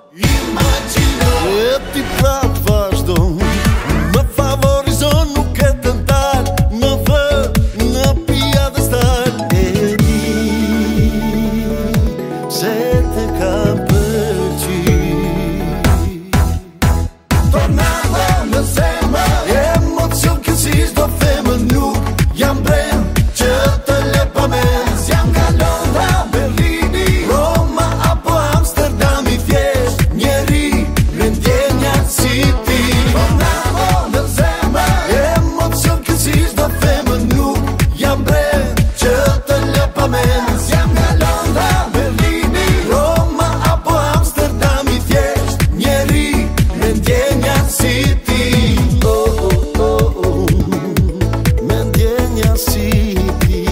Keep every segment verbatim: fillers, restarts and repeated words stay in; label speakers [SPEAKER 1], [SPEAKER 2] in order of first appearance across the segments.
[SPEAKER 1] Imagjino
[SPEAKER 2] E ti prap vazhdo Më favorizon nuk e të ndal Më vë në pia dhe stal E di se te ka përqy
[SPEAKER 1] Tornado në zemër
[SPEAKER 2] Emocion kësish do femër nuk jam brem Që të le pa mes
[SPEAKER 1] Jam nga Londra, Berlini
[SPEAKER 2] Roma apo Amsterdami thjesht Njeri me ndjenja si ti
[SPEAKER 1] Tornado në zemër
[SPEAKER 2] Emocion kësish do femër nuk jam brem Që të le pa mes
[SPEAKER 1] Jam nga Londra, Berlini
[SPEAKER 2] Roma apo Amsterdami thjesht Njeri me ndjenja si ti Oh, oh, oh, oh Me ndjenja si ti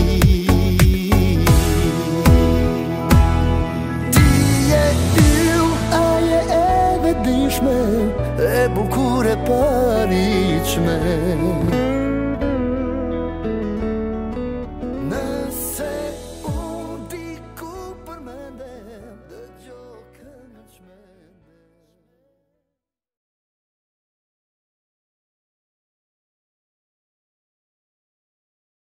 [SPEAKER 2] Ti je ill, aje e vetëdijshme E bukur e pariqme